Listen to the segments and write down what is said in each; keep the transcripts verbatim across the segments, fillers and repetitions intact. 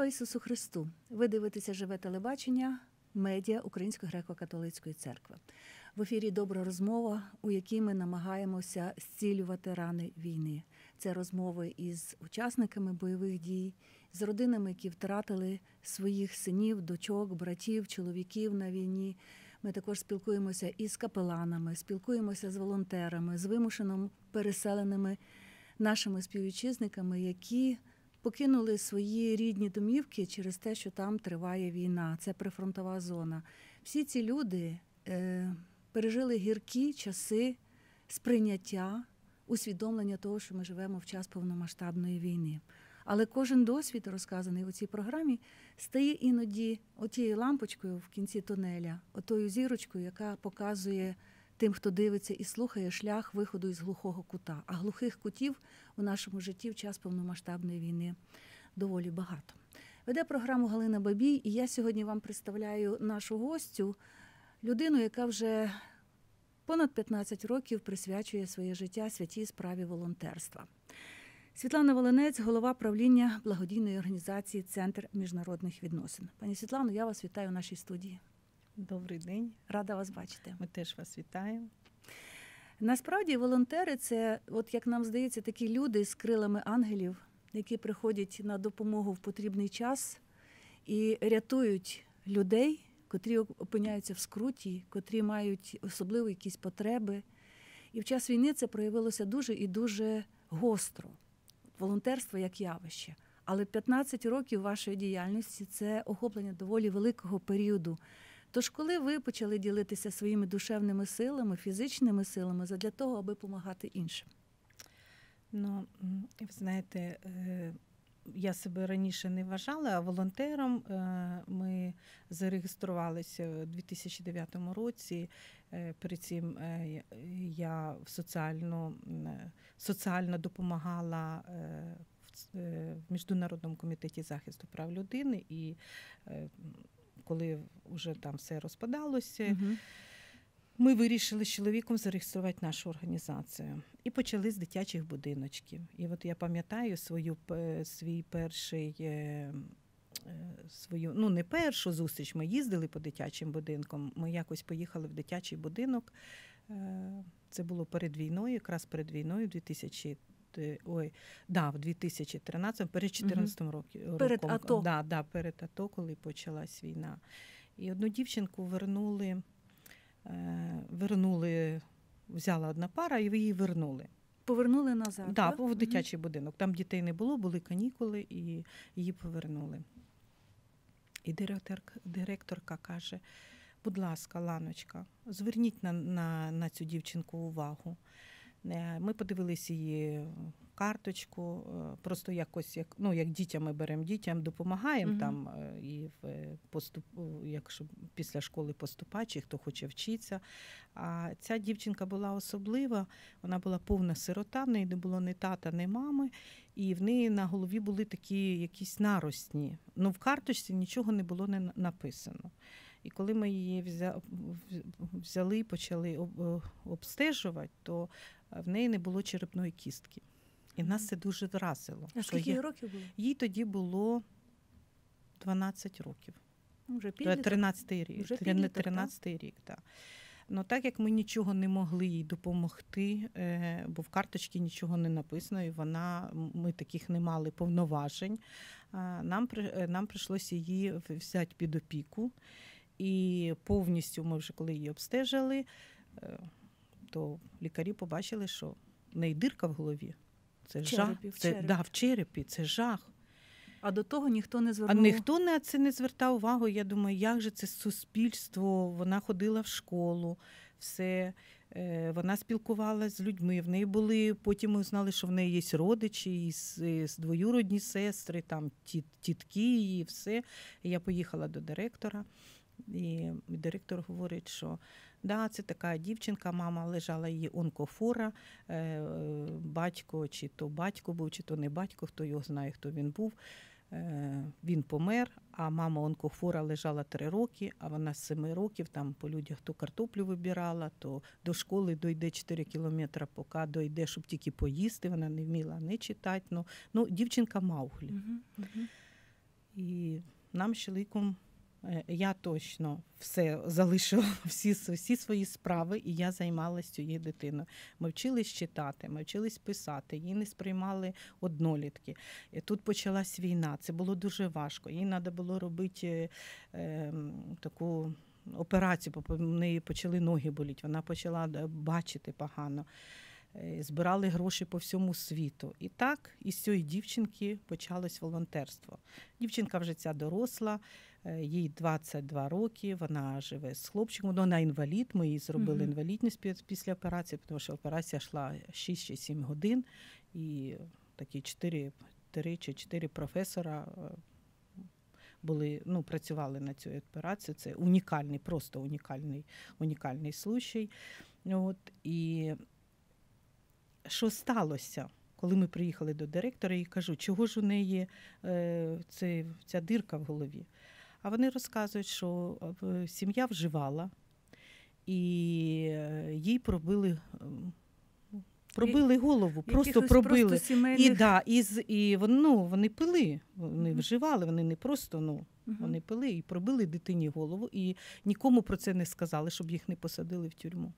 Ісусу Христу! Ви дивитеся «Живе телебачення», медіа Української греко-католицької церкви. В ефірі «Добра розмова», у якій ми намагаємося зцілювати рани війни. Це розмови із учасниками бойових дій, з родинами, які втратили своїх синів, дочок, братів, чоловіків на війні. Ми також спілкуємося із капеланами, спілкуємося з волонтерами, з вимушено переселеними нашими співвітчизниками, які покинули свої рідні домівки через те, що там триває війна. Це прифронтова зона. Всі ці люди е, пережили гіркі часи сприйняття, усвідомлення того, що ми живемо в час повномасштабної війни. Але кожен досвід, розказаний у цій програмі, стає іноді отією лампочкою в кінці тунеля, отою зірочкою, яка показує тим, хто дивиться і слухає, шлях виходу із глухого кута. А глухих кутів у нашому житті в час повномасштабної війни доволі багато. Веде програму Галина Бабій, і я сьогодні вам представляю нашу гостю, людину, яка вже понад п'ятнадцять років присвячує своє життя святій справі волонтерства. Світлана Волинець, голова правління благодійної організації «Центр міжнародних відносин». Пані Світлано, я вас вітаю в нашій студії. Добрий день. Рада вас бачити. Ми теж вас вітаємо. Насправді волонтери – це, от як нам здається, такі люди з крилами ангелів, які приходять на допомогу в потрібний час і рятують людей, котрі опиняються в скруті, котрі мають особливі якісь потреби. І в час війни це проявилося дуже і дуже гостро. Волонтерство як явище. Але п'ятнадцять років вашої діяльності – це охоплення доволі великого періоду. Тож коли ви почали ділитися своїми душевними силами, фізичними силами задля того, аби допомагати іншим? Ну, ви знаєте, я себе раніше не вважала, а волонтером ми зареєструвалися у дві тисячі дев'ятому році. Перед цим я соціально, соціально допомагала в Міжнародному комітеті захисту прав людини, і коли вже там все розпадалося, угу. ми вирішили з чоловіком зареєструвати нашу організацію. І почали з дитячих будиночків. І от я пам'ятаю свою, свій перший, свою, ну не першу зустріч, ми їздили по дитячим будинкам, ми якось поїхали в дитячий будинок, це було перед війною, якраз перед війною, дві тисячі Ой, да, в дві тисячі тринадцятому, перед чотирнадцятим угу. роком. Перед АТО. Да, да, перед АТО, коли почалась війна. І одну дівчинку вернули, вернули, взяла одна пара і її вернули. Повернули назад? Да, так, в дитячий угу. будинок. Там дітей не було, були канікули, і її повернули. І директор, директорка каже, будь ласка, Ланочка, зверніть на, на, на цю дівчинку увагу. Ми подивилися її карточку, просто якось, як, ну, як дітям ми беремо дітям, допомагаємо угу. там, і в поступ, якщо після школи поступати, чи хто хоче вчитися. А ця дівчинка була особлива, вона була повна сирота, в неї не було ні тата, ні мами, і в неї на голові були такі якісь наросні. Ну, в карточці нічого не було не написано. І коли ми її взяли і почали обстежувати, то в неї не було черепної кістки. І нас це дуже вразило. А скільки їй років було? Їй тоді було дванадцять років. Вже підліток? тринадцятий рік. Вже підліток, тринадцятий рік, так. Ну, так як ми нічого не могли їй допомогти, бо в карточці нічого не написано, і вона, ми таких не мали повноважень, нам, нам прийшлося її взяти під опіку. І повністю ми вже, коли її обстежили, то лікарі побачили, що в неї дирка в голові. Це жах. В це, черепі. Да, в черепі, це жах. А до того ніхто не звернув? А ніхто на це не звертав увагу. Я думаю, як же це суспільство, вона ходила в школу, все, вона спілкувалася з людьми, в неї були, потім ми знали, що в неї є родичі, двоюродні сестри, там тітки і все. І я поїхала до директора. І директор говорить, що да, це така дівчинка, мама лежала, її онкохвора, батько, чи то батько був, чи то не батько, хто його знає, хто він був. Він помер, а мама онкохвора лежала три роки, а вона з семи років там по людях то картоплю вибирала, то до школи дойде чотири кілометри, поки дойде, щоб тільки поїсти, вона не вміла не читати. Ну, ну дівчинка Мауглі. Угу, угу. І нам з чоловіком, е, я точно все залишила, всі, всі свої справи, і я займалася цією дитиною. Ми вчились читати, ми вчились писати, її не сприймали однолітки. І тут почалась війна, це було дуже важко. Їй треба було робити е, таку операцію, бо в неї почали ноги боліти, вона почала бачити погано. Збирали гроші по всьому світу. І так із цієї дівчинки почалось волонтерство. Дівчинка вже ця доросла, їй двадцять два роки, вона живе з хлопчиком, вона інвалід, ми їй зробили Мгм. інвалідність після операції, тому що операція йшла шість чи сім годин, і такі чотири, три чи чотири професора були, ну, працювали на цю операцію. Це унікальний, просто унікальний, унікальний случай. От, і що сталося, коли ми приїхали до директора, і кажу, чого ж у неї е, це, ця дирка в голові. А вони розказують, що е, сім'я вживала, і е, їй пробили, е, пробили голову, просто Якихось пробили. просто сімейних... І, да, і, з- і вон- ну, вони пили, вони Мгм. вживали, вони не просто, ну, Мгм. вони пили і пробили дитині голову, і нікому про це не сказали, щоб їх не посадили в тюрму.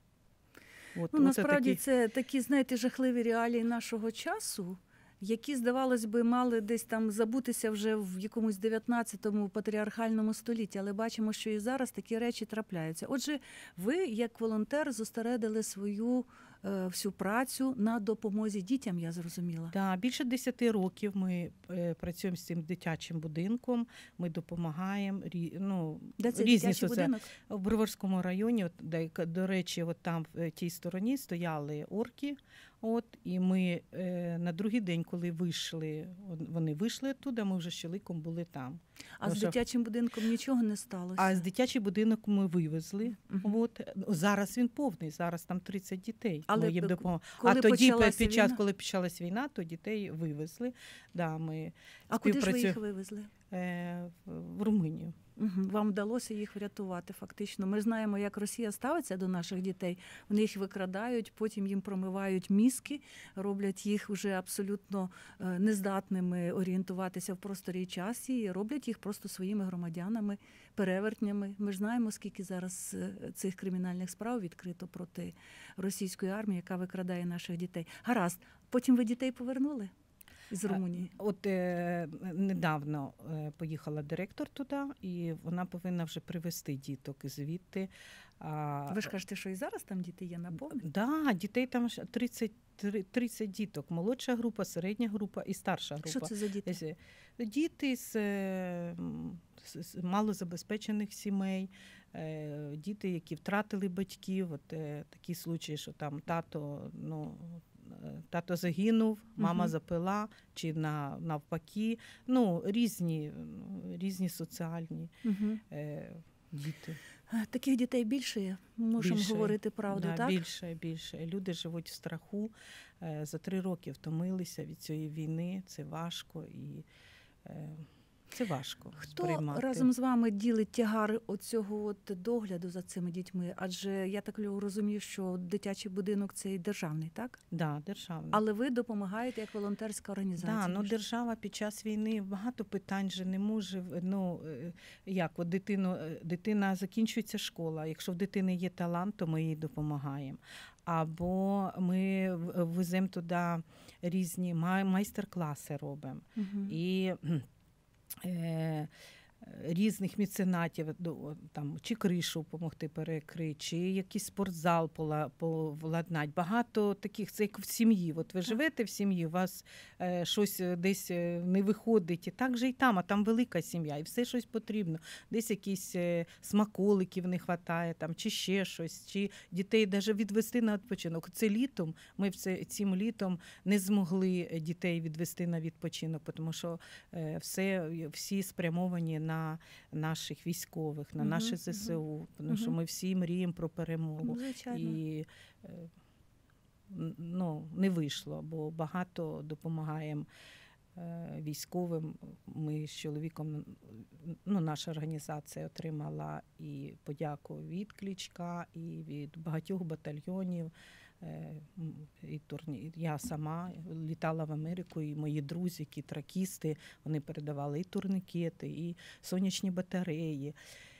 От, Ну, оце насправді такі- це такі, знаєте, жахливі реалії нашого часу, які, здавалось би, мали десь там забутися вже в якомусь дев'ятнадцятому патріархальному столітті, але бачимо, що і зараз такі речі трапляються. Отже, ви, як волонтер, зосередили свою е, всю працю на допомозі дітям, я зрозуміла. Да, більше десяти років ми е, працюємо з цим дитячим будинком, ми допомагаємо, рі- ну, Де це різні дитячий соці- будинок? В Броварському районі, от, де, к- до речі, от там в тій стороні стояли орки, от, і ми е, на другий день, коли вийшли, от вони вийшли туди, ми вже з чоловіком були там. А з що- дитячим будинком нічого не сталося? А з дитячий будинок ми вивезли. Мгм. От. Зараз він повний, зараз там тридцять дітей. Але ми їм п- допомогли. коли А тоді, почалася під час, війна? коли почалась війна, то дітей вивезли. Да, ми А куди ж ви співпрацю- їх вивезли? е, в- в Румунію. Мгм. Вам вдалося їх врятувати фактично. Ми знаємо, як Росія ставиться до наших дітей. Вони їх викрадають, потім їм промивають мізки, роблять їх вже абсолютно е, нездатними орієнтуватися в просторі і часі, і роблять їх просто своїми громадянами, перевертнями. Ми ж знаємо, скільки зараз е, цих кримінальних справ відкрито проти російської армії, яка викрадає наших дітей. Гаразд, потім ви дітей повернули з А, Румунії? От е, недавно е, поїхала директор туди, і вона повинна вже привезти діток звідти. А, Ви ж кажете, що і зараз там діти є наповнені? да, дітей там ж тридцять, тридцять діток. Молодша група, середня група і старша група. Що це за діти? Десь, е, Діти з, е, м, з- з малозабезпечених сімей, е, діти, які втратили батьків. От е, такі случаї, що там тато, ну, е, тато загинув, мама Мгм. запила, чи на, навпаки. Ну, різні, різні соціальні Угу. е, діти. Таких дітей більше є, можемо Більше, говорити правду, Да, так? більше, більше. Люди живуть в страху. Е, За три роки втомилися від цієї війни. Це важко і е, це важко Хто сприймати. разом з вами ділить тягар оцього от догляду за цими дітьми? Адже я так розумію, що дитячий будинок це і державний, так? Да, державна. Але ви допомагаєте як волонтерська організація. Да, ну Між- держава під час війни багато питань же не може. Ну е, як от дитину, е, дитина закінчується школа. Якщо в дитини є талант, то ми їй допомагаємо. Або ми в- веземо туди різні май- майстер-класи робимо. Мгм. І кхм, е, різних меценатів, до- там, чи кришу допомогти перекрити, чи якийсь спортзал пола- повладнати. Багато таких, це як в сім'ї. От ви Так. живете в сім'ї, у вас е, щось е, десь е, не виходить, і так же і там, а там велика сім'я, і все щось потрібно. Десь якісь е, смаколиків не вистачає, там, чи ще щось, чи дітей навіть відвести на відпочинок. Це літом, ми в це, цим літом не змогли дітей відвести на відпочинок, тому що е, все, всі спрямовані на наших військових, на Мгм, наші мгм. ЗСУ, тому що Мгм. ми всі мріємо про перемогу. Ну, звичайно. І е, н- ну, не вийшло, бо багато допомагаємо е, військовим. Ми з чоловіком, ну, наша організація отримала і подяку від Кличка, і від багатьох батальйонів Е, м, І турні... Я сама літала в Америку, і мої друзі, які тракісти, вони передавали і турнікети, і сонячні батареї,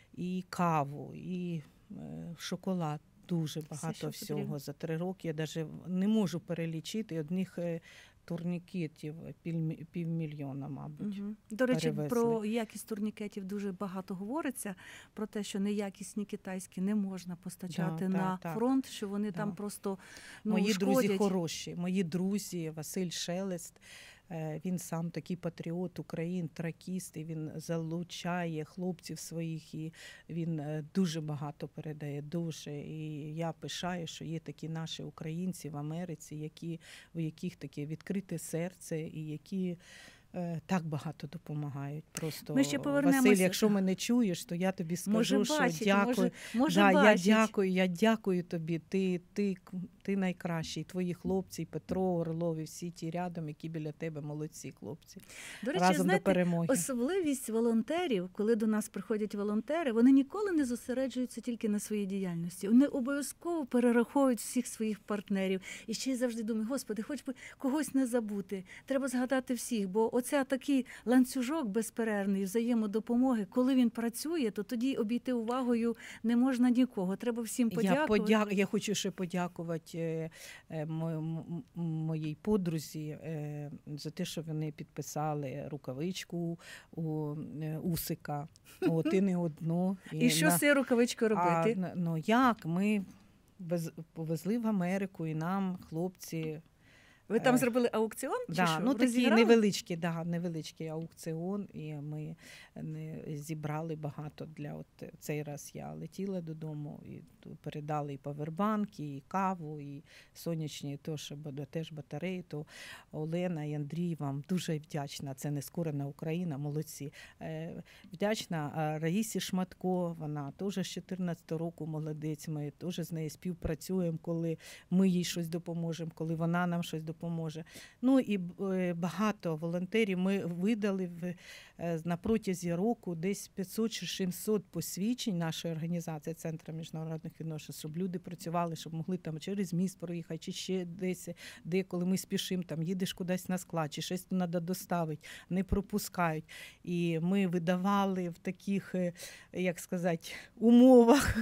і каву, і е, шоколад. Дуже багато що всього. потрібно. За три роки я навіть не можу перелічити одних е, турнікетів півмі- півмільйона, мабуть. Угу. До речі, перевезли. про якість турнікетів дуже багато говориться, про те, що неякісні китайські не можна постачати Да, на так, так. фронт, що вони Да. там просто ну, Мої друзі шкодять. хороші, мої друзі, Василь Шелест, е, він сам такий патріот України, тракіст, і він залучає хлопців своїх, і він е, дуже багато передає, дуже. І я пишаю, що є такі наші українці в Америці, які, у яких таке відкрите серце, і які е, так багато допомагають. Просто, Ми ще повернемося. Василь, якщо мене чуєш, то я тобі скажу, Може що бачить, дякую. може, може Да, я бачить. дякую, я дякую тобі. Ти, ти, ти найкращий. Твої хлопці, Петро, Орлов і всі ті рядом, які біля тебе молодці хлопці. До речі, Разом знаєте, до перемоги. особливість волонтерів, коли до нас приходять волонтери, вони ніколи не зосереджуються тільки на своїй діяльності. Вони обов'язково перераховують всіх своїх партнерів. І ще й завжди думаю, Господи, хоч би когось не забути. Треба згадати всіх, бо оце такий ланцюжок безперервний взаємодопомоги. Коли він працює, то тоді обійти увагою не можна нікого. Треба всім Я, подякувати. подя... я хочу ще подякувати е, е, мо- м- м- моїй подрузі е, за те, що вони підписали рукавичку у е, Усика. От, і не одну. І що на- з цією рукавичкою А, робити? н- ну як? Ми вез- повезли в Америку, і нам хлопці. Ви там е, зробили аукціон? Чи Да, що? ну такий Розіграли? невеличкий, да, невеличкий аукціон, і ми не зібрали багато для от цей раз я летіла додому і ту- передали і павербанки, і каву, і сонячні то, що бо- теж батареї. То Олена і Андрій вам дуже вдячна. Це нескорена Україна, молодці. Е, Вдячна а, Раїсі Шматко, вона теж з чотирнадцятого року молодець. Ми теж з нею співпрацюємо, коли ми їй щось допоможемо, коли вона нам щось допоможе. Ну і е, багато волонтерів ми видали в, е, на протязі року десь п'ятсот чи сімсот посвідчень нашої організації Центру міжнародних відносин, щоб люди працювали, щоб могли там через міст проїхати, чи ще десь, де коли ми спішимо, там їдеш кудись на склад, чи щось треба доставити, не пропускають. І ми видавали в таких, е, як сказати, умовах.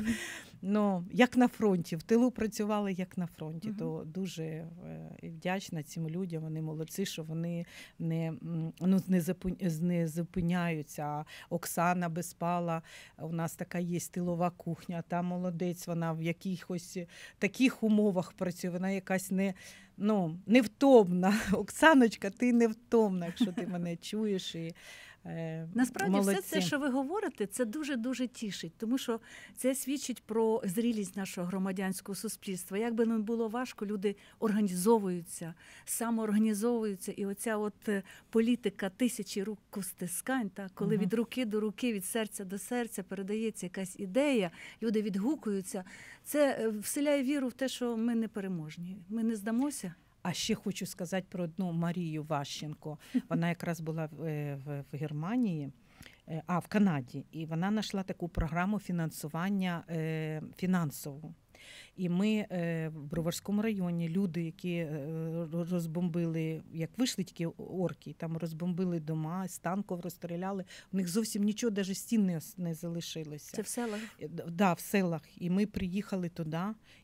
Ну, як на фронті, в тилу працювали як на фронті, Мгм. то дуже е, вдячна цим людям, вони молодці, що вони не, м, ну, не, запу- не зупиняються. А Оксана Безпала, у нас така є тилова кухня, та молодець, вона в якихось таких умовах працює, вона якась не, ну, невтомна. Оксаночка, ти невтомна, якщо ти мене чуєш. І, е, Насправді, молодці. все це, що ви говорите, це дуже-дуже тішить, тому що це свідчить про зрілість нашого громадянського суспільства. Як би не було важко, люди організовуються, самоорганізовуються. І оця от е, політика тисячі рукостискань, та, коли Мгм. від руки до руки, від серця до серця передається якась ідея, люди відгукуються, це е, вселяє віру в те, що ми не переможні, ми не здамося. А ще хочу сказати про одну Марію Ващенко. Вона якраз була в, е, в, в Германії, е, а в Канаді, і вона знайшла таку програму фінансування е, фінансову. І ми е, в Броварському районі люди, які е, розбомбили, як вийшли тільки орки, там розбомбили дома, з танків розстріляли, у них зовсім нічого, навіть стін не, не залишилося. Це в селах. Е, Да, в селах. І ми приїхали туди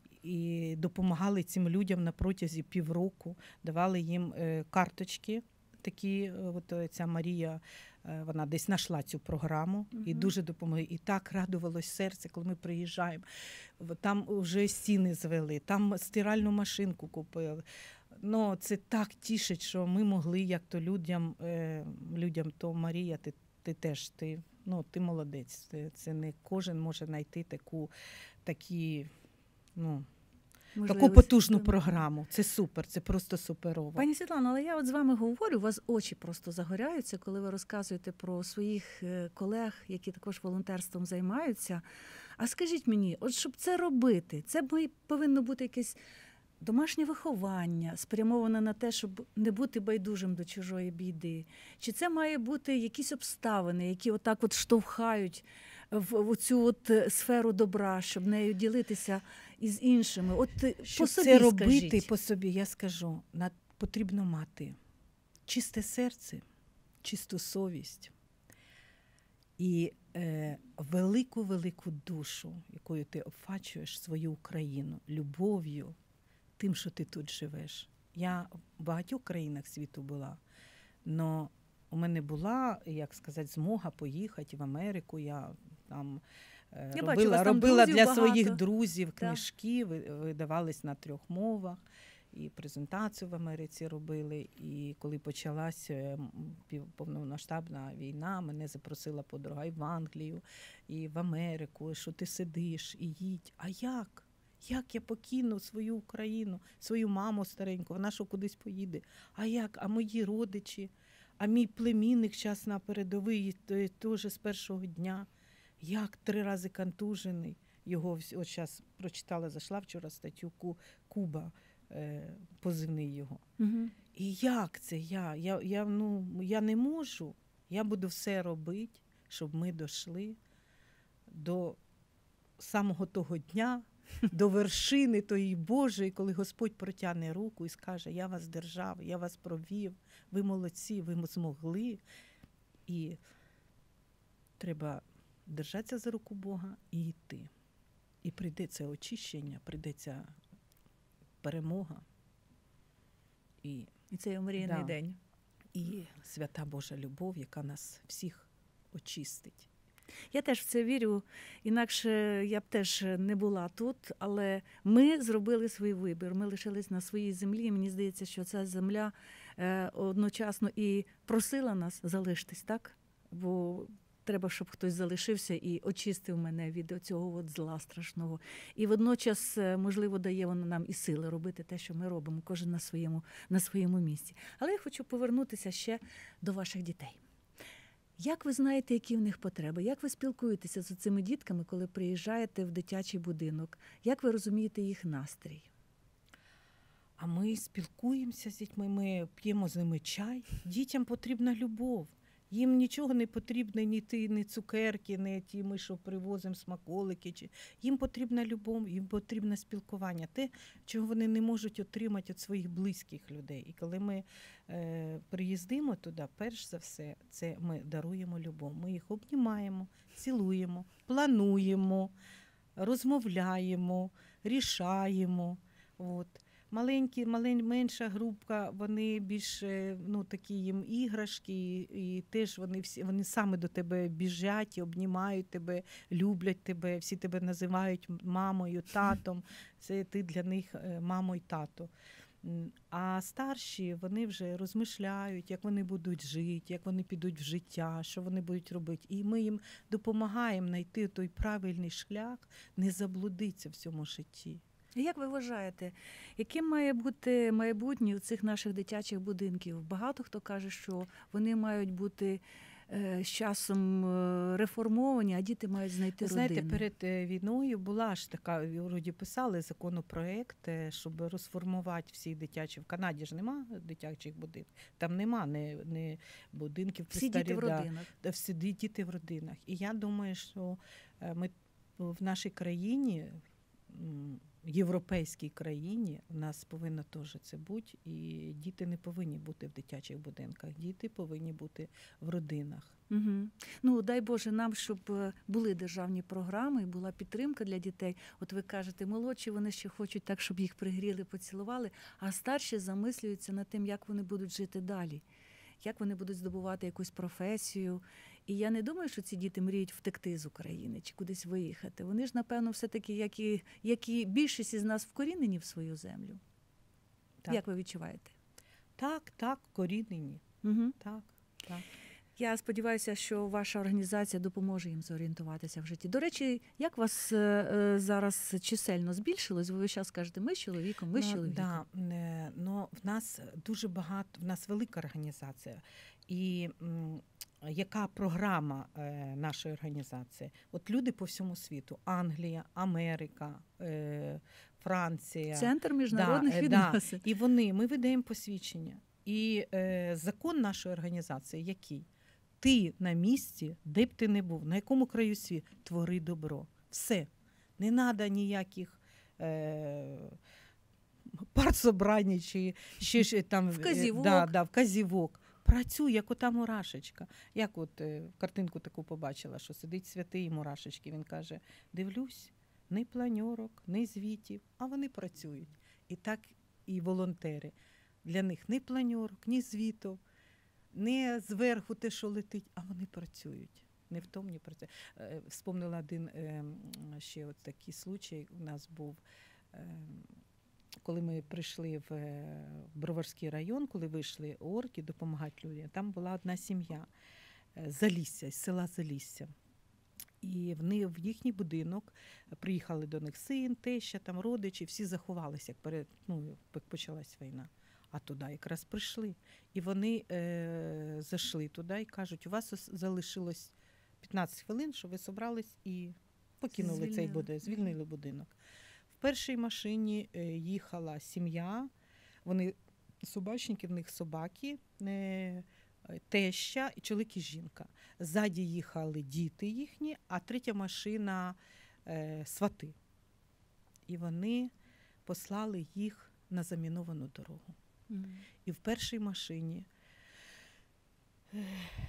і допомагали цим людям на протязі півроку, давали їм е, карточки. Такі, е, от е, ця Марія, е, вона десь знайшла цю програму і Мгм. дуже допомогли. І так радувалось серце, коли ми приїжджаємо. В- Там вже стіни звели, там стиральну машинку купили. Ну, це так тішить, що ми могли, як то людям, е, людям то Марія, ти, ти теж, ти, ну, ти молодець. Це, це не кожен може знайти таку, такі, ну, таку можливості. потужну програму. Це супер, це просто суперово. Пані Світлано, але я от з вами говорю, у вас очі просто загоряються, коли ви розказуєте про своїх е, колег, які також волонтерством займаються. А скажіть мені, от щоб це робити, це має- повинно бути якесь домашнє виховання, спрямоване на те, щоб не бути байдужим до чужої біди? Чи це має бути якісь обставини, які отак от штовхають в, в цю от е, сферу добра, щоб нею ділитися? із іншими? От е, Щоб по собі це робити скажіть. по собі, я скажу, на- потрібно мати чисте серце, чисту совість і е, велику-велику душу, якою ти обфачуєш свою Україну, любов'ю, тим, що ти тут живеш. Я в багатьох країнах світу була, але у мене була, як сказати, змога поїхати в Америку. Я там е, Я бачу, у робила, вас там робила друзів для багато. своїх друзів Так. книжки, ви- видавались на трьох мовах. І презентацію в Америці робили. І коли почалася м, пів- повномасштабна війна, мене запросила подруга і в Англію, і в Америку, що ти сидиш і їдь. А як? Як я покину свою Україну, свою маму стареньку, вона що кудись поїде? А як? А мої родичі? А мій племінник час на передовій, то- теж з першого дня. Як три рази контужений. Його всь- от зараз прочитала, зайшла вчора статтю Ку- Куба, е, позивний його. Угу. І як це я? Я, я, ну, я не можу. Я буду все робити, щоб ми дійшли до самого того дня, до вершини тої Божої, коли Господь протягне руку і скаже: я вас держав, я вас провів, ви молодці, ви змогли. І треба держатися за руку Бога і йти. І прийде це очищення, прийде ця перемога. І, І це омріяний Да. день. і свята Божа любов, яка нас всіх очистить. Я теж в це вірю, інакше я б теж не була тут, але ми зробили свій вибір. Ми лишились на своїй землі. І мені здається, що ця земля е, одночасно і просила нас залишитись, так? Бо треба, щоб хтось залишився і очистив мене від цього от зла страшного. І водночас, е, можливо, дає вона нам і сили робити те, що ми робимо, кожен на своєму, на своєму місці. Але я хочу повернутися ще до ваших дітей. Як ви знаєте, які в них потреби? Як ви спілкуєтеся з цими дітками, коли приїжджаєте в дитячий будинок? Як ви розумієте їх настрій? А ми спілкуємося з дітьми, ми п'ємо з ними чай. Дітям потрібна любов. Їм нічого не потрібно, ні ті, ні цукерки, ні ті ми, що привозимо, смаколики. Чи... Їм потрібна любов, їм потрібне спілкування. Те, чого вони не можуть отримати від своїх близьких людей. І коли ми е, приїздимо туди, перш за все, це ми даруємо любов. Ми їх обнімаємо, цілуємо, плануємо, розмовляємо, рішаємо. От. Маленькі, малень, менша групка, вони більш е, ну, такі їм іграшки, і, і теж вони всі вони саме до тебе біжать, обнімають тебе, люблять тебе, всі тебе називають мамою, татом. Це ти для них е, мамо й тато. М, А старші, вони вже розмишляють, як вони будуть жити, як вони підуть в життя, що вони будуть робити. І ми їм допомагаємо знайти той правильний шлях, не заблудитися в цьому житті. Як ви вважаєте, яким має бути майбутнє у цих наших дитячих будинків? Багато хто каже, що вони мають бути е, з часом е, реформовані, а діти мають знайти Ви знаєте, родини. перед е, війною була ж така, вроді писали законопроект, е, щоб розформувати всі дитячі. В Канаді ж нема дитячих будинків, там нема не, не будинків Всі діти в престарі- да, родинах. да, всі ді- діти в родинах. І я думаю, що е, ми в нашій країні, м, європейській країні, у нас повинно теж це бути, і діти не повинні бути в дитячих будинках, діти повинні бути в родинах. Угу. Ну, дай Боже нам, щоб е, були державні програми і була підтримка для дітей. От ви кажете, молодші, вони ще хочуть так, щоб їх пригріли, поцілували, а старші замислюються над тим, як вони будуть жити далі, як вони будуть здобувати якусь професію. І я не думаю, що ці діти мріють втекти з України чи кудись виїхати. Вони ж, напевно, все-таки, як і, як і більшість із нас, вкорінені в свою землю. Так. Як ви відчуваєте? Так, так, корінені. Угу. Так, так. Я сподіваюся, що ваша організація допоможе їм зорієнтуватися в житті. До речі, як вас е, е, зараз чисельно збільшилось? Ви весь час кажете, ми з чоловіком, ми з Ну, чоловіком. да, е, ну, в нас дуже багато, в нас велика організація. І м, яка програма е, нашої організації? От люди по всьому світу: Англія, Америка, е, Франція. Центр міжнародних Да, е, відносин. І вони, ми видаємо посвідчення. І е, закон нашої організації який? Ти на місці, де б ти не був, на якому краю світу, твори добро. Все. Не треба ніяких е, партсобрання чи ще ж там Вказівок. Да, да, вказівок. Працюй, як ота мурашечка. Як от е, картинку таку побачила, що сидить святий і мурашечки. Він каже: дивлюсь, ні планьорок, ні звітів, а вони працюють. І так і волонтери. Для них ні планьорок, ні звітів, не зверху те, що летить, а вони працюють. Не в тому, не працюють. Е, Вспомнила один е, ще от такий случай у нас був. Е, Коли ми прийшли в е, Броварський район, коли вийшли орки допомагати людям, там була одна сім'я е, Залісся, з села Залісся. І вони в їхній будинок приїхали до них син, теща, там родичі, всі заховалися, як перед, ну, як почалась війна. А туди якраз прийшли. І вони е, зайшли туди і кажуть: у вас ос- залишилось п'ятнадцять хвилин, що ви собрались і покинули цей Звільнили. будинок, звільнили будинок. В першій машині е, їхала сім'я, вони собачники, в них собаки, е, теща, і чоловік і жінка. Ззаді їхали діти їхні, а третя машина е, свати. І вони послали їх на заміновану дорогу. Мгм. І в першій машині е,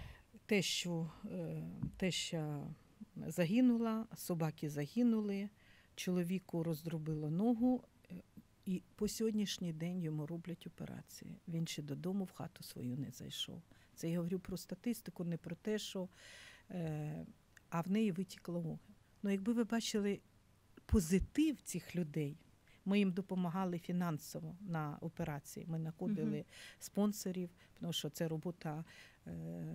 тещу, е, теща загинула, собаки загинули, чоловіку роздробило ногу, е, і по сьогоднішній день йому роблять операції. Він ще додому в хату свою не зайшов. Це я говорю про статистику, не про те, що е, а в неї витікло око. Ну, якби ви бачили позитив цих людей, ми їм допомагали фінансово на операції. Ми знаходили Мгм. спонсорів, тому що це робота, е,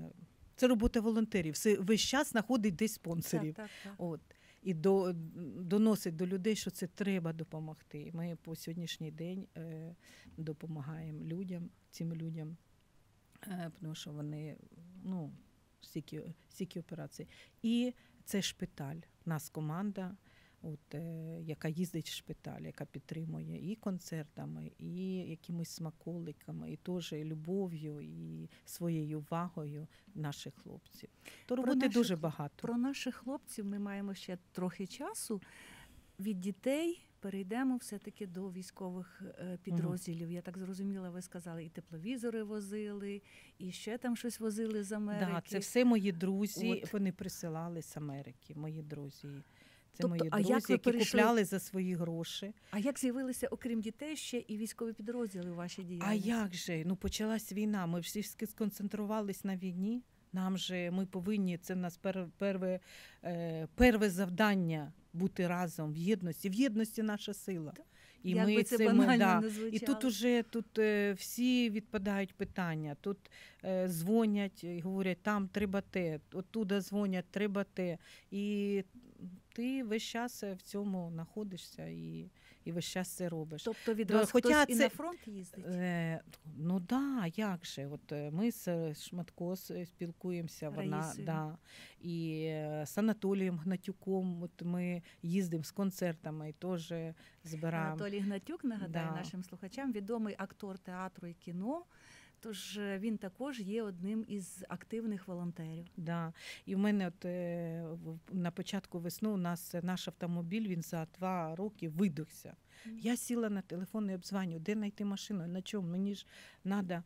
це робота волонтерів. Все, весь час знаходить десь спонсорів. Так, так, так. От. І до, доносить до людей, що це треба допомогти. Ми по сьогоднішній день е, допомагаємо людям, цим людям, е, тому що вони, ну, стільки, стільки операцій. І це шпиталь. У нас команда, от, е, яка їздить в шпиталь, яка підтримує і концертами, і якимись смаколиками, і теж любов'ю, і своєю увагою наших хлопців. То роботи наших- дуже багато. Про наших хлопців ми маємо ще трохи часу. Від дітей перейдемо все-таки до військових е, підрозділів. Я так зрозуміла, ви сказали, і тепловізори возили, і ще там щось возили з Америки. Да, це все мої друзі, От. вони присилали з Америки, мої друзі. Це Тобто, мої а як друзі, ви які перейшли- купляли за свої гроші. А як з'явилися, окрім дітей, ще і військові підрозділи у вашій А діяльності? як же? Ну, почалась війна, ми всі сконцентрувались на війні. Нам же, ми повинні, це в нас пер, перве, е, перве завдання бути разом в єдності. В єдності наша сила. І Як ми би це цим, банально да, не І звучало. тут уже тут е, всі відпадають питання. Тут е, дзвонять і говорять, там треба те, оттуда дзвонять, треба те. І ти весь час в цьому знаходишся і, і весь час це робиш. Тобто від Да, вас хоча хтось і це- на фронт їздить? Е, ну да, як же? От е, ми з Шматко с- спілкуємося, вона Раїсою. да, і е, з Анатолієм Гнатюком. От ми їздимо з концертами і теж збираємо. Анатолій Гнатюк, нагадаю Да. нашим слухачам, відомий актор театру і кіно. Тож е, він також є одним із активних волонтерів. Да. І в мене от, е, в- на початку весни у нас наш автомобіль, він за два роки видохся. Я сіла на телефон і обзваню, де знайти машину, на чому, мені ж треба.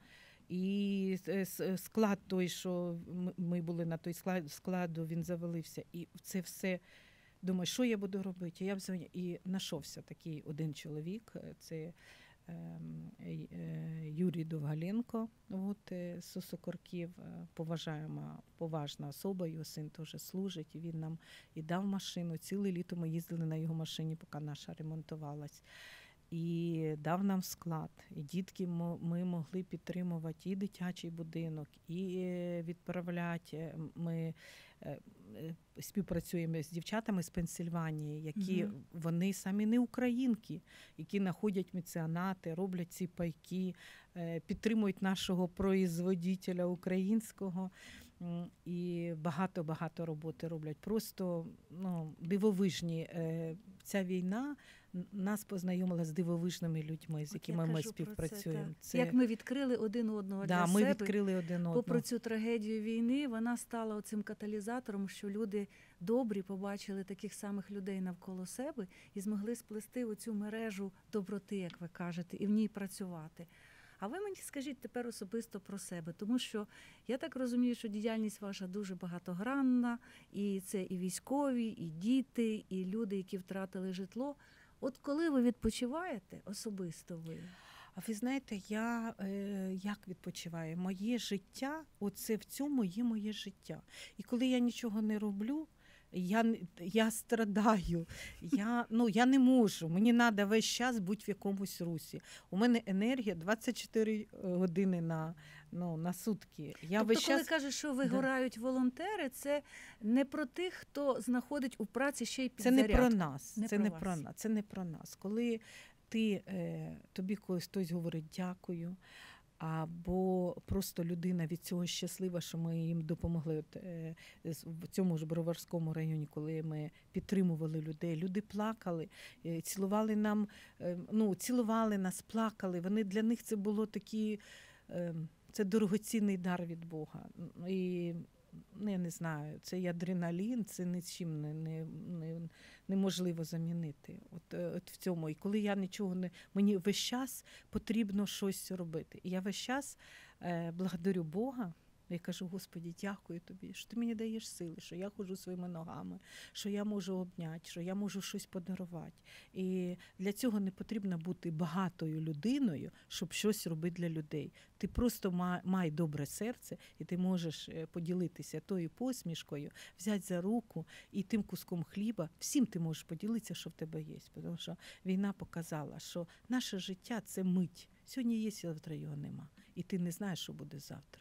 І е, с- склад той, що м- ми були на той склад, складу, він завалився. І це все, думаю, що я буду робити? Я обзвоню. І знайшовся такий один чоловік, е, це ем, е, е, Юрій Довгаленко, от, е, з Сосокорків, е, поважаємо, поважна особа, його син теж служить, і він нам і дав машину. Ціле літо ми їздили на його машині, поки наша ремонтувалась. І дав нам склад. І дітки мо- ми могли підтримувати і дитячий будинок, і е, відправляти. Е, Ми е, е, співпрацюємо з дівчатами з Пенсильванії, які Мгм. вони самі не українки, які знаходять меценати, роблять ці пайки, е, підтримують нашого производителя українського. М, І багато-багато роботи роблять. Просто ну, дивовижні. Е, Ця війна н- нас познайомила з дивовижними людьми, з От я якими ми кажу про це, співпрацюємо. так. Як ми відкрили один одного да, для ми себе. відкрили один одного. Попри цю трагедію війни, вона стала оцим каталізатором, що люди добрі побачили таких самих людей навколо себе і змогли сплести оцю мережу доброти, як ви кажете, і в ній працювати. А ви мені скажіть тепер особисто про себе, тому що я так розумію, що діяльність ваша дуже багатогранна, і це і військові, і діти, і люди, які втратили житло. От коли ви відпочиваєте особисто ви? А ви знаєте, я е, як відпочиваю? Моє життя, оце в цьому є моє життя. І коли я нічого не роблю, я, не- я страдаю, я, ну, я не можу. Мені треба весь час бути в якомусь русі. У мене енергія двадцять чотири години на, ну, на сутки. Я Тобто, весь коли час... кажуть, що Да. вигорають волонтери, це не про тих, хто знаходить у праці ще й Це не про підзарядку. нас. Не це про не вас. про нас. Це не про нас. Коли ти, е, тобі колись хтось говорить дякую, або просто людина від цього щаслива, що ми їм допомогли. От, е, з- в цьому ж Броварському районі, коли ми підтримували людей, люди плакали, е, цілували нам, е, ну, цілували нас, плакали. Вони для них це було такі, е, це дорогоцінний дар від Бога. І ну, я не знаю, цей адреналін, це нічим не, не, не, неможливо замінити. От, е, от в цьому. І коли я нічого не... Мені весь час потрібно щось робити. І я весь час е, благодарю Бога. Я кажу, Господі, дякую тобі, що ти мені даєш сили, що я ходжу своїми ногами, що я можу обняти, що я можу щось подарувати. І для цього не потрібно бути багатою людиною, щоб щось робити для людей. Ти просто май, май добре серце, і ти можеш е, поділитися тою посмішкою, взяти за руку і тим куском хліба. Всім ти можеш поділитися, що в тебе є. Тому що війна показала, що наше життя – це мить. Сьогодні є, завтра його нема. І ти не знаєш, що буде завтра.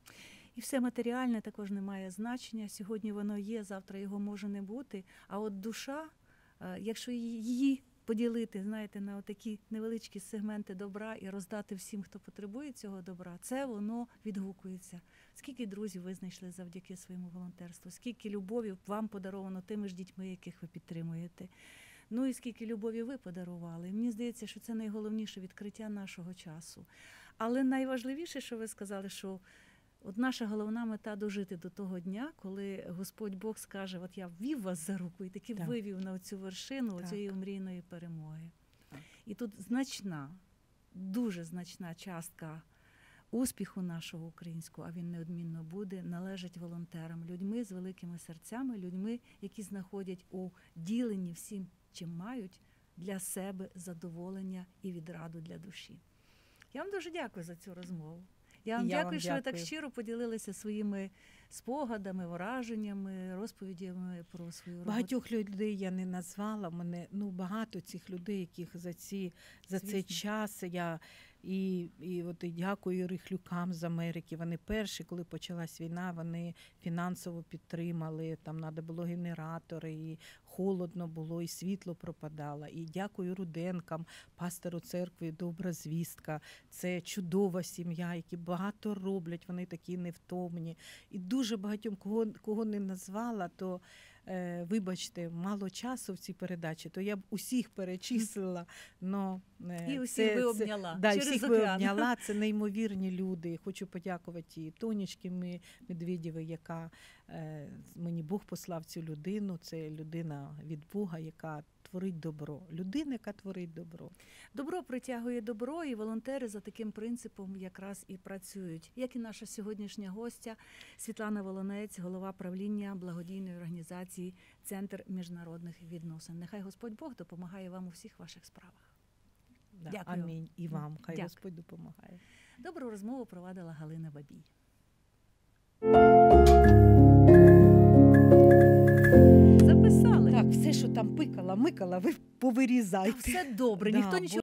І все матеріальне також не має значення. Сьогодні воно є, завтра його може не бути. А от душа, е, якщо її поділити, знаєте, на такі невеличкі сегменти добра і роздати всім, хто потребує цього добра, це воно відгукується. Скільки друзів ви знайшли завдяки своєму волонтерству? Скільки любові вам подаровано тими ж дітьми, яких ви підтримуєте? Ну і скільки любові ви подарували. І мені здається, що це найголовніше відкриття нашого часу. Але найважливіше, що ви сказали, що от наша головна мета – дожити до того дня, коли Господь Бог скаже, от я ввів вас за руку і таки Так. вивів на цю вершину Так. цієї мрійної перемоги. Так. І тут значна, дуже значна частка успіху нашого українського, а він неодмінно буде, належить волонтерам, людьми з великими серцями, людьми, які знаходять у діленні всім, чим мають, для себе задоволення і відраду для душі. Я вам дуже дякую за цю розмову. Я вам І я дякую, вам що ви так дякую. щиро поділилися своїми спогадами, враженнями, розповідями про свою роботу. Багатьох людей я не назвала. Мене ну багато цих людей, яких за ці за цей Звісно. час я і, і от і дякую Рихлюкам з Америки. Вони перші, коли почалась війна, вони фінансово підтримали. Там треба було генератори, і холодно було, і світло пропадало. І дякую Руденкам, пастору церкви, добра звістка. Це чудова сім'я, які багато роблять. Вони такі невтомні. І дуже багатьом, кого, кого не назвала, то, е, вибачте, мало часу в цій передачі, то я б усіх перечислила. Но, е, І усіх би обняла Да, і через всіх би океан. обняла. Це неймовірні люди. Хочу подякувати і Тонечці Ми- Медведєвій, яка е, мені Бог послав цю людину. Це людина від Бога, яка творить добро. Людина, яка творить добро. Добро притягує добро, і волонтери за таким принципом якраз і працюють. Як і наша сьогоднішня гостя Світлана Волонець, голова правління благодійної організації «Центр міжнародних відносин». Нехай Господь Бог допомагає вам у всіх ваших справах. Да. Дякую. Амінь. І вам. Хай Дякую. Господь допомагає. Добру розмову провадила Галина Бабій. Записали. Так, все, що там пикала, микала, ви Та повирізайте. все добре, Да, ніхто нічого